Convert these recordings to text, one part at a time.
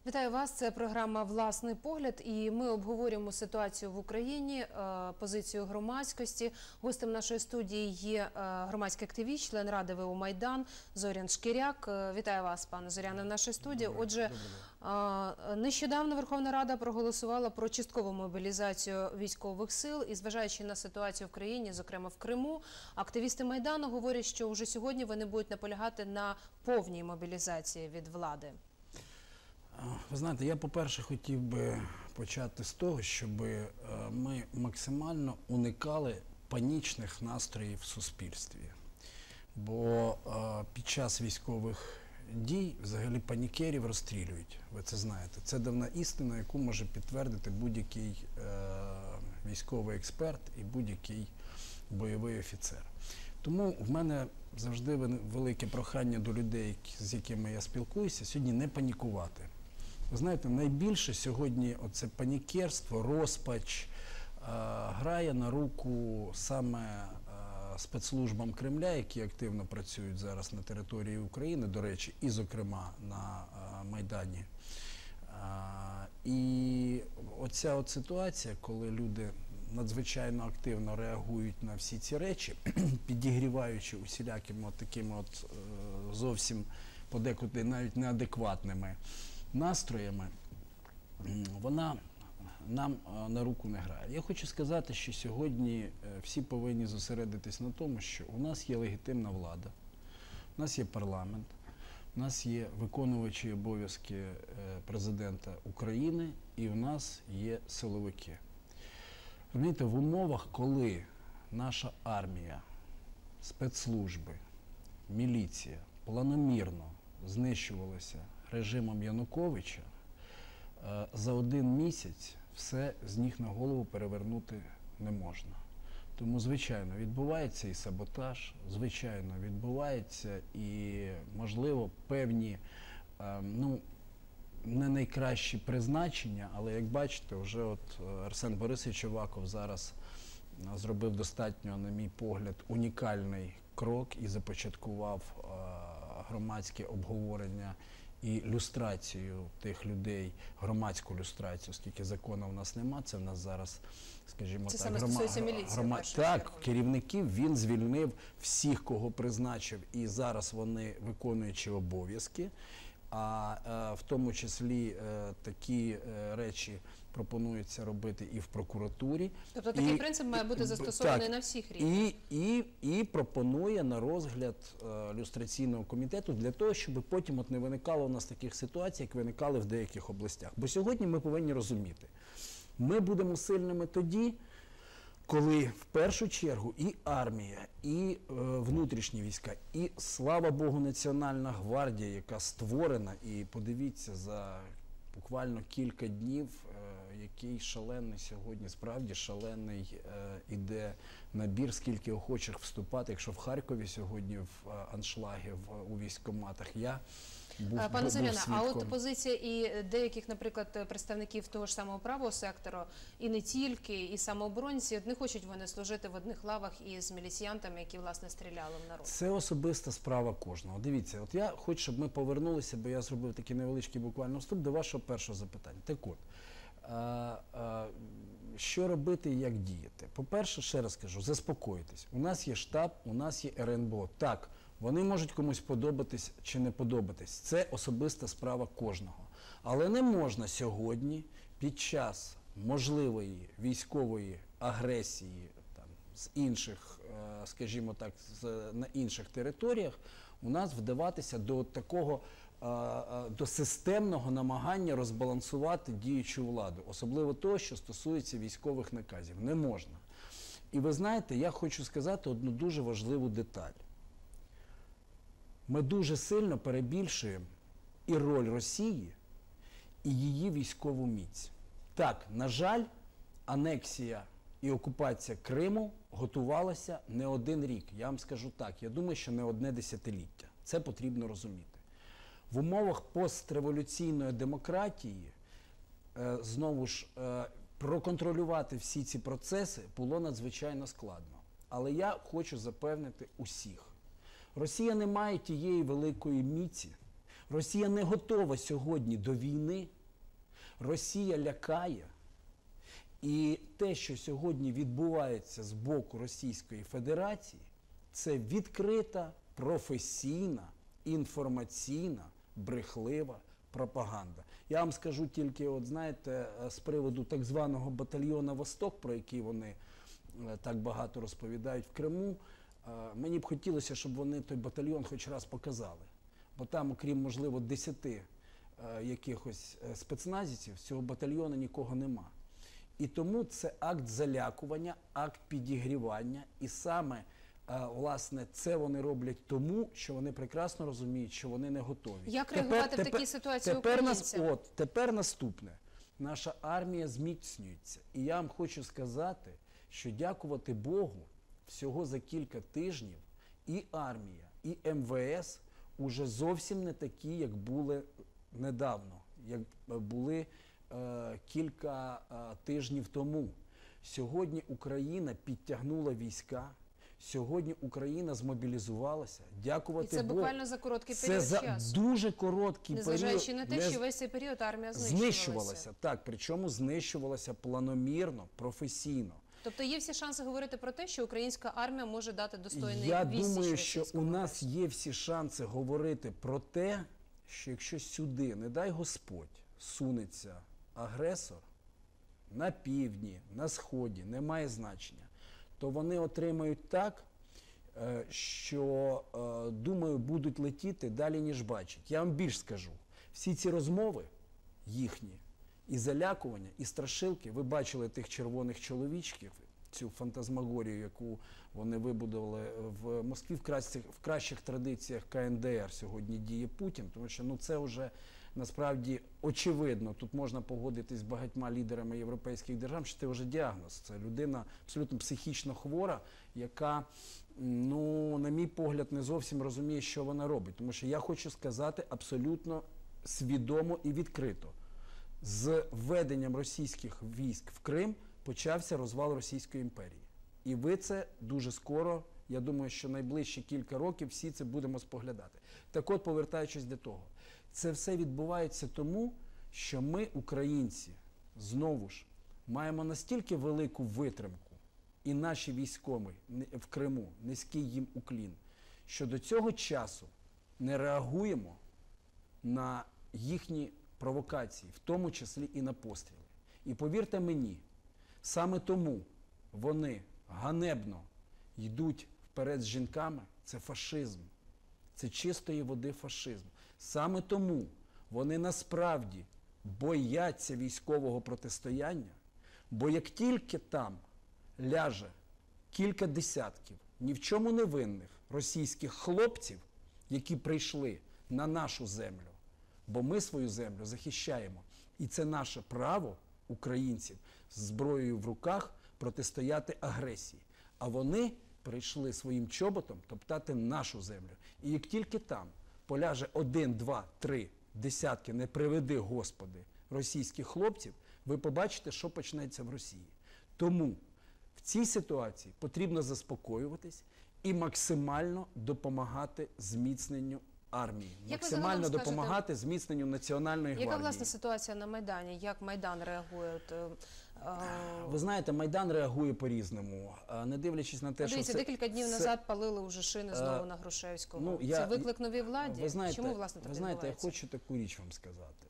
Вітаю вас, це програма «Власний погляд» і ми обговорюємо ситуацію в Україні, позицію громадськості. Гостем нашої студії є громадський активіст, член Ради ВО «Майдан» Зорян Шкіряк. Вітаю вас, пане Зоряне, в нашій студії. Отже, нещодавно Верховна Рада проголосувала про часткову мобілізацію військових сил і, зважаючи на ситуацію в країні, зокрема в Криму, активісти Майдану говорять, що вже сьогодні вони будуть наполягати на повній мобілізації від влади. Ви знаєте, я, по-перше, хотів би почати з того, щоб ми максимально уникали панічних настроїв в суспільстві. Бо під час військових дій взагалі панікерів розстрілюють, ви це знаєте. Це давна істина, яку може підтвердити будь-який військовий експерт і будь-який бойовий офіцер. Тому в мене завжди велике прохання до людей, з якими я спілкуюся, сьогодні не панікувати. Ви знаєте, найбільше сьогодні оце панікерство, розпач грає на руку саме спецслужбам Кремля, які активно працюють зараз на території України, до речі, і, зокрема, на Майдані. І оця от ситуація, коли люди надзвичайно активно реагують на всі ці речі, підігріваючи усілякими от такими от зовсім подекуди навіть неадекватними настроями, вона нам на руку не грає. Я хочу сказати, що сьогодні всі повинні зосередитись на тому, що у нас є легітимна влада, у нас є парламент, у нас є виконувачі обов'язки президента України і у нас є силовики. Розумієте, в умовах, коли наша армія, спецслужби, міліція планомірно знищувалася режимом Януковича, за один місяць все з ніг на голову перевернути не можна. Тому, звичайно, відбувається і саботаж, звичайно, відбувається і, можливо, певні, не найкращі призначення, але, як бачите, вже от Арсен Борисович Аваков зараз зробив достатньо, на мій погляд, унікальний крок і започаткував громадське обговорення і люстрацію тих людей, громадську люстрацію, оскільки закону в нас нема, це в нас зараз, скажімо це так, саме стосується міліції. Так, керівників він звільнив всіх, кого призначив, і зараз вони виконуючи обов'язки, а в тому числі такі речі пропонується робити і в прокуратурі. Тобто такий принцип має бути застосований так, на всіх рівнях. І пропонує на розгляд люстраційного комітету для того, щоб потім от не виникало у нас таких ситуацій, як виникали в деяких областях. Бо сьогодні ми повинні розуміти, ми будемо сильними тоді, коли в першу чергу і армія, і внутрішні війська, і, слава Богу, Національна гвардія, яка створена, і подивіться, за буквально кілька днів, який шалений сьогодні, справді шалений іде набір, скільки охочих вступати, якщо в Харкові сьогодні в аншлаги у військкоматах. Пане Зоряне, а от позиція і деяких, наприклад, представників того ж самого правого сектору, і не тільки, і самооборонці, не хочуть вони служити в одних лавах із міліціянтами, які, власне, стріляли в народ. Це особиста справа кожного. Дивіться, от я хочу, щоб ми повернулися, бо я зробив такий невеличкий буквально вступ до вашого першого запитання. Так от, що робити і як діяти? По-перше, ще раз кажу, заспокойтесь. У нас є штаб, у нас є РНБО. Так, вони можуть комусь подобатись чи не подобатись. Це особиста справа кожного. Але не можна сьогодні під час можливої військової агресії з інших, скажімо так, на інших територіях у нас вдаватися до такого, до системного намагання розбалансувати діючу владу. Особливо того, що стосується військових наказів. Не можна. І ви знаєте, я хочу сказати одну дуже важливу деталь. Ми дуже сильно перебільшуємо і роль Росії, і її військову міць. Так, на жаль, анексія і окупація Криму готувалася не один рік. Я вам скажу так, я думаю, що не одне десятиліття. Це потрібно розуміти. В умовах постреволюційної демократії, знову ж, проконтролювати всі ці процеси було надзвичайно складно. Але я хочу запевнити усіх. Росія не має тієї великої міці, Росія не готова сьогодні до війни Росія лякає. І те, що сьогодні відбувається з боку Російської Федерації, це відкрита, професійна, інформаційна, брехлива пропаганда. Я вам скажу тільки, от знаєте, з приводу так званого батальйону «Восток», про який вони так багато розповідають в Криму, мені б хотілося, щоб вони той батальйон хоч раз показали. Бо там, окрім, можливо, 10 якихось спецназівців, з цього батальйону нікого нема. І тому це акт залякування, акт підігрівання. І саме, власне, це вони роблять тому, що вони прекрасно розуміють, що вони не готові. Як реагувати в такій ситуації українцям? Тепер наступне. Наша армія зміцнюється. І я вам хочу сказати, що дякувати Богу, всього за кілька тижнів і армія, і МВС уже зовсім не такі, як були недавно, як були кілька тижнів тому. Сьогодні Україна підтягнула війська, сьогодні Україна змобілізувалася. Дякувати Богу. І це буквально за короткий період часу. Це за дуже короткий період. Незважаючи на те, що весь цей період армія знищувалася. Так, причому знищувалася планомірно, професійно. Тобто є всі шанси говорити про те, що українська армія може дати достойний відсіч. Я думаю, що у нас є всі шанси говорити про те, що якщо сюди, не дай Господь, сунеться агресор на півдні, на сході, не має значення, то вони отримають так, що, думаю, будуть летіти далі, ніж бачать. Я вам більш скажу, всі ці розмови їхні, і залякування, і страшилки, ви бачили тих червоних чоловічків, цю фантазмагорію, яку вони вибудували в Москві, в кращих традиціях КНДР сьогодні діє Путін, тому що це вже насправді очевидно, тут можна погодитись з багатьма лідерами європейських держав, що це вже діагноз. Це людина абсолютно психічно хвора, яка, на мій погляд, не зовсім розуміє, що вона робить. Тому що я хочу сказати абсолютно свідомо і відкрито. З введенням російських військ в Крим почався розвал Російської імперії. І ви це дуже скоро, я думаю, що найближчі кілька років всі це будемо споглядати. Так от, повертаючись до того, це все відбувається тому, що ми, українці, знову ж, маємо настільки велику витримку, і наші військові в Криму, низький їм уклін, що до цього часу не реагуємо на їхні провокації, в тому числі і на постріли. І повірте мені, саме тому вони ганебно йдуть вперед з жінками, це фашизм. Це чистої води фашизм. Саме тому вони насправді бояться військового протистояння, бо як тільки там ляже кілька десятків ні в чому не винних російських хлопців, які прийшли на нашу землю, бо ми свою землю захищаємо. І це наше право, українців, з зброєю в руках протистояти агресії. А вони прийшли своїм чоботом топтати нашу землю. І як тільки там поляже 1, 2, 3 десятки, не приведи Господи, російських хлопців, ви побачите, що почнеться в Росії. Тому в цій ситуації потрібно заспокоюватись і максимально допомагати зміцненню армії, максимально допомагати зміцненню національної гвардії. Яка, власне, ситуація на Майдані? Як Майдан реагує? Ви знаєте, Майдан реагує по-різному, не дивлячись на те, що дивіться, декілька днів назад палили вже шини знову на Грушевського. Це виклик новій владі? Ви знаєте, чому, власне, так відбувається? Ви знаєте, я хочу таку річ вам сказати.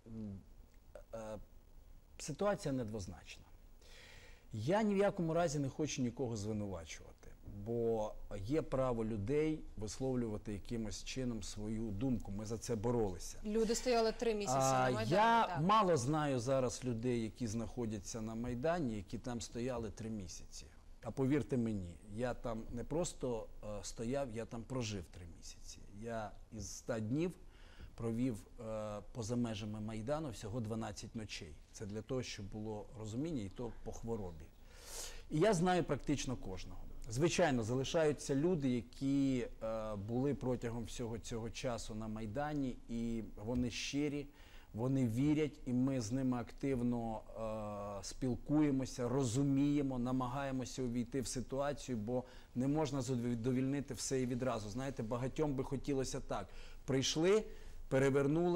Ситуація недвозначна. Я ні в якому разі не хочу нікого звинувачувати, бо є право людей висловлювати якимось чином свою думку. Ми за це боролися. Люди стояли 3 місяці на Майдані. Я мало знаю зараз людей, які знаходяться на Майдані, які там стояли 3 місяці. А повірте мені, я там не просто стояв, я там прожив 3 місяці. Я із 100 днів провів поза межами Майдану всього 12 ночей. Це для того, щоб було розуміння, і то по хворобі. І я знаю практично кожного. Звичайно, залишаються люди, які були протягом всього цього часу на Майдані, і вони щирі, вони вірять, і ми з ними активно спілкуємося, розуміємо, намагаємося увійти в ситуацію, бо не можна задовільнити все і відразу. Знаєте, багатьом би хотілося так. Прийшли, перевернули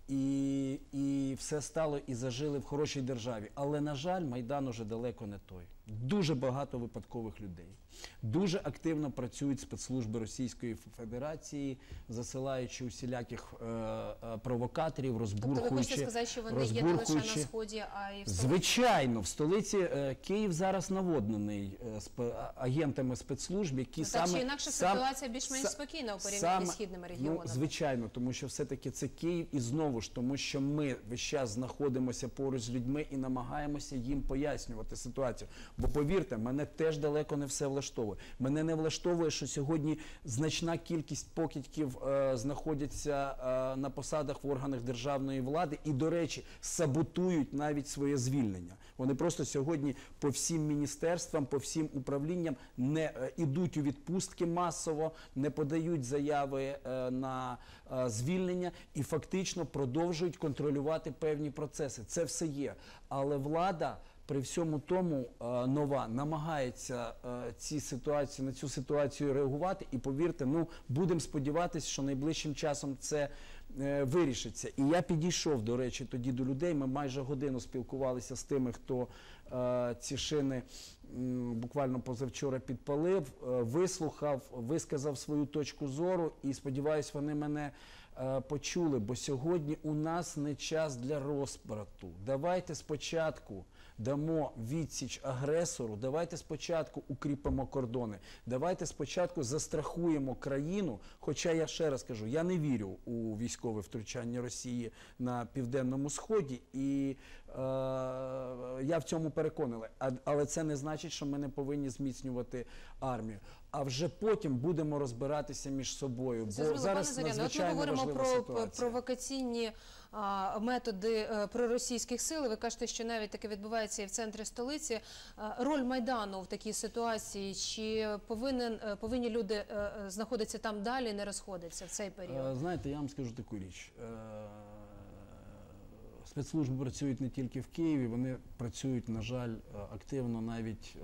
і все стало, і зажили в хорошій державі. Але, на жаль, Майдан уже далеко не той. Дуже багато випадкових людей. Дуже активно працюють спецслужби Російської Федерації, засилаючи усіляких провокаторів, розбурхуючи. Тобто ви хочете сказати, що вони є не лише на Сході, а й в столиці? Звичайно, в столиці Київ зараз наводнений агентами спецслужб, які так чи інакше ситуація більш-менш спокійна у порівнянні з східними регіонами. Звичайно, тому що все-таки це Київ, і знову ж, тому що ми весь час знаходимося поруч з людьми і намагаємося їм пояснювати ситуацію. Бо повірте, мене теж далеко не все влаштовує. Мене не влаштовує, що сьогодні значна кількість покидьків знаходяться на посадах в органах державної влади і, до речі, саботують навіть своє звільнення. Вони просто сьогодні по всім міністерствам, по всім управлінням не ідуть у відпустки масово, не подають заяви на звільнення і фактично продовжують контролювати певні процеси. Це все є. Але влада при всьому тому нова намагається на цю ситуацію реагувати, і повірте, будемо сподіватися, що найближчим часом це вирішиться. І я підійшов, до речі, тоді до людей, ми майже годину спілкувалися з тими, хто ці шини буквально позавчора підпалив, вислухав, висказав свою точку зору, і сподіваюся, вони мене почули, бо сьогодні у нас не час для розбрату. Давайте спочатку дамо відсіч агресору, давайте спочатку укріпимо кордони, давайте спочатку застрахуємо країну, хоча я ще раз кажу, я не вірю у військове втручання Росії на Південному Сході, і я в цьому переконаний, але це не значить, що ми не повинні зміцнювати армію. А вже потім будемо розбиратися між собою, бо зараз надзвичайно важлива ситуація. От ми говоримо про провокаційні методи проросійських сил. Ви кажете, що навіть таке відбувається і в центрі столиці. Роль Майдану в такій ситуації? Чи повинні люди знаходитися там далі і не розходитися в цей період? Знаєте, я вам скажу таку річ. Спецслужби працюють не тільки в Києві, вони працюють, на жаль, активно навіть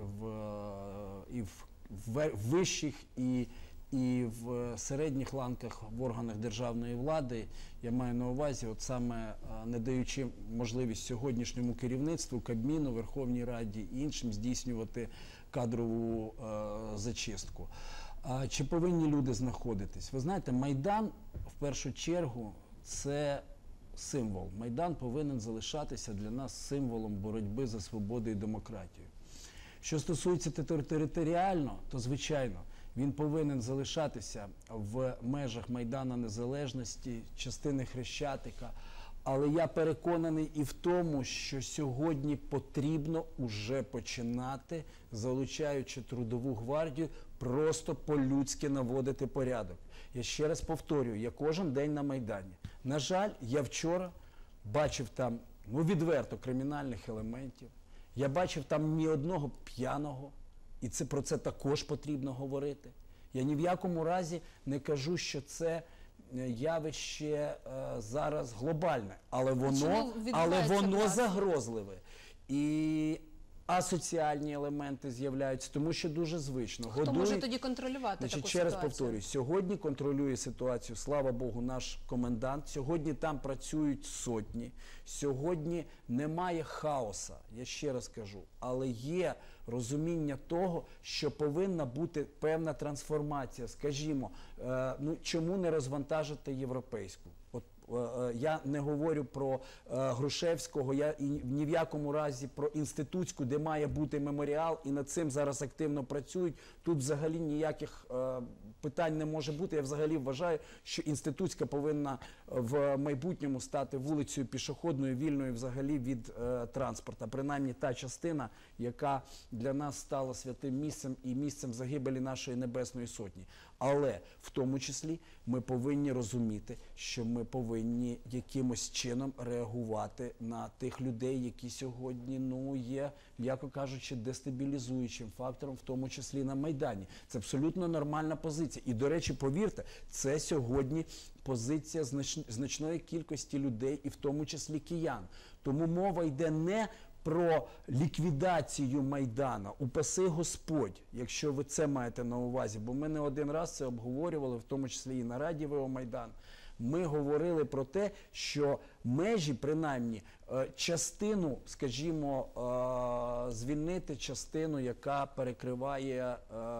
і в вищих, і в середніх ланках в органах державної влади. Я маю на увазі, от саме не даючи можливість сьогоднішньому керівництву, Кабміну, Верховній Раді і іншим здійснювати кадрову зачистку. Чи повинні люди знаходитись? Ви знаєте, Майдан, в першу чергу, це символ. Майдан повинен залишатися для нас символом боротьби за свободу і демократію. Що стосується територіально, то, звичайно, він повинен залишатися в межах Майдану Незалежності, частини Хрещатика. Але я переконаний і в тому, що сьогодні потрібно уже починати, залучаючи Трудову гвардію, просто по-людськи наводити порядок. Я ще раз повторюю, я кожен день на Майдані. На жаль, я вчора бачив там, відверто, кримінальних елементів. Я бачив там ні одного п'яного, і про це також потрібно говорити. Я ні в якому разі не кажу, що це явище зараз глобальне, але воно загрозливе. І асоціальні елементи з'являються, тому що дуже звично. Хто може тоді контролювати таку ситуацію? Ще раз повторюю, сьогодні контролює ситуацію, слава Богу, наш комендант. Сьогодні там працюють сотні. Сьогодні немає хаоса, я ще раз кажу. Але є розуміння того, що повинна бути певна трансформація. Скажімо, чому не розвантажити європейську? Я не говорю про Грушевського, я ні в якому разі про інститутську, де має бути меморіал, і над цим зараз активно працюють. Тут взагалі ніяких питань не може бути. Я взагалі вважаю, що інститутська повинна в майбутньому стати вулицею пішохідною, вільною взагалі від транспорту. Принаймні та частина, яка для нас стала святим місцем і місцем загибелі нашої Небесної Сотні. Але в тому числі ми повинні розуміти, що ми повинні якимось чином реагувати на тих людей, які сьогодні є, м'яко кажучи, дестабілізуючим фактором, в тому числі на Майдані. Це абсолютно нормальна позиція. І, до речі, повірте, це сьогодні позиція значної кількості людей, і в тому числі киян. Тому мова йде не про ліквідацію Майдана, упаси Господь, якщо ви це маєте на увазі, бо ми не один раз це обговорювали, в тому числі і на Раді ВО Майдан. ми говорили про те, що межі, принаймні, частину, скажімо, звільнити частину, яка перекриває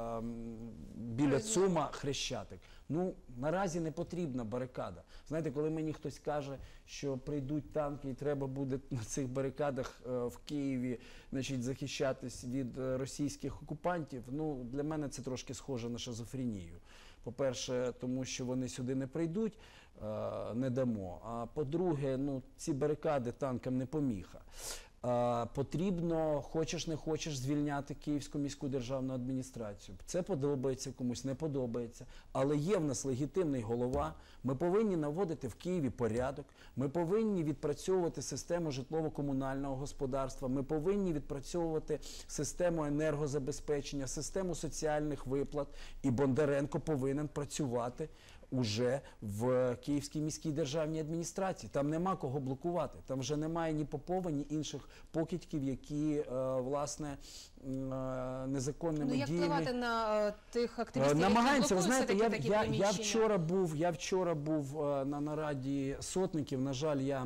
біля ЦУМа Хрещатик. Ну, наразі не потрібна барикада. Знаєте, коли мені хтось каже, що прийдуть танки і треба буде на цих барикадах в Києві, значить, захищатись від російських окупантів, ну, для мене це трошки схоже на шизофренію. По-перше, тому що вони сюди не прийдуть, не дамо. А по-друге, ну, ці барикади танкам не поміха. Потрібно, хочеш не хочеш, звільняти Київську міську державну адміністрацію. Це подобається комусь, не подобається. Але є в нас легітимний голова, ми повинні наводити в Києві порядок, ми повинні відпрацьовувати систему житлово-комунального господарства, ми повинні відпрацьовувати систему енергозабезпечення, систему соціальних виплат. І Бондаренко повинен працювати уже в Київській міській державній адміністрації. Там нема кого блокувати. Там вже немає ні Попова, ні інших покидьків, які, власне, незаконними діями... Ну, як впливати на тих активістів, намагаємося, які блокують знаєте, такі приміщення? Я вчора був на нараді сотників. На жаль,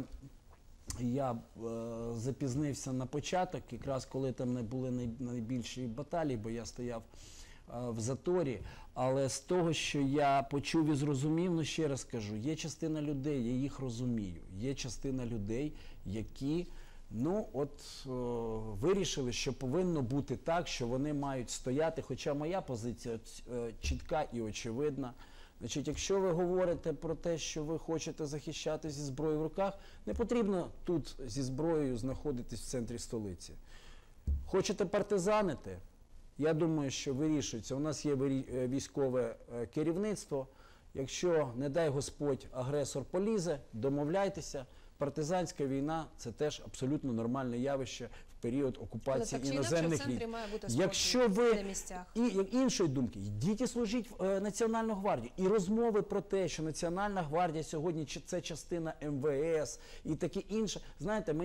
я запізнився на початок, якраз коли там не були найбільші баталії, бо я стояв в заторі. Але з того, що я почув і зрозумів, ну ще раз кажу, є частина людей, я їх розумію, є частина людей, які, ну от, вирішили, що повинно бути так, що вони мають стояти, хоча моя позиція чітка і очевидна. Значить, якщо ви говорите про те, що ви хочете захищати зі зброєю в руках, не потрібно тут зі зброєю знаходитись в центрі столиці. Хочете партизанити? Я думаю, що вирішується. У нас є військове керівництво. Якщо, не дай Господь, агресор полізе, домовляйтеся. Партизанська війна – це теж абсолютно нормальне явище в період окупації іноземних військ. Якщо ви іншої думки, йдіть і служіть в Національну гвардію. І розмови про те, що Національна гвардія сьогодні це частина МВС і таке інше. Знаєте,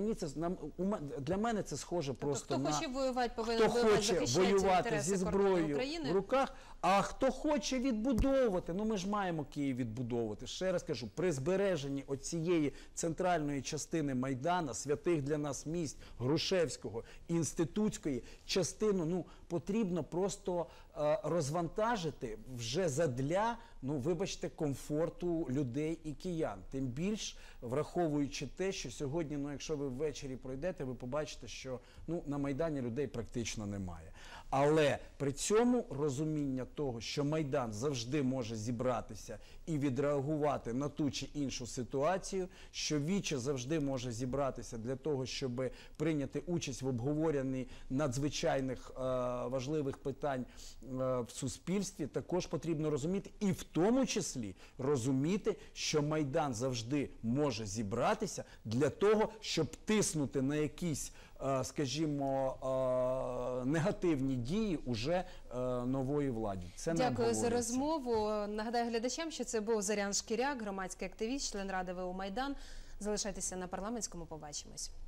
для мене це схоже просто на... Хто хоче воювати, повинен воювати зі зброєю в руках, а хто хоче відбудовувати, ну ми ж маємо Київ відбудовувати. Ще раз кажу, при збереженні оцієї центральної частини Майдану, святих для нас місць, Грушевського, Інститутської, частину, ну, потрібно просто розвантажити вже задля, ну, вибачте, комфорту людей і киян. Тим більш, враховуючи те, що сьогодні, ну, якщо ви ввечері пройдете, ви побачите, що, ну, на Майдані людей практично немає. Але при цьому розуміння того, що Майдан завжди може зібратися і відреагувати на ту чи іншу ситуацію, що Віче завжди може зібратися для того, щоб прийняти участь в обговоренні надзвичайних важливих питань в суспільстві, також потрібно розуміти, і в тому числі розуміти, що Майдан завжди може зібратися для того, щоб тиснути на якісь, скажімо, негативні дії уже нової владі. Це не Дякую за обговорюється. розмову. Нагадаю глядачам, що це був Зорян Шкіряк, громадський активіст, член Ради ВО «Майдан». Залишайтеся на парламентському, побачимось.